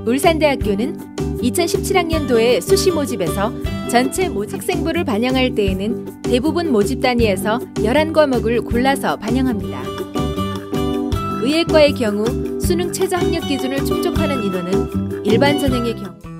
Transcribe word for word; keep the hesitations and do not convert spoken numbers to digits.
울산대학교는 이천십칠 학년도에 수시 모집에서 전체 모집 학생부를 반영할 때에는 대부분 모집 단위에서 열한 과목을 골라서 반영합니다. 의예과의 경우 수능 최저 학력 기준을 충족하는 인원은 일반 전형의 경우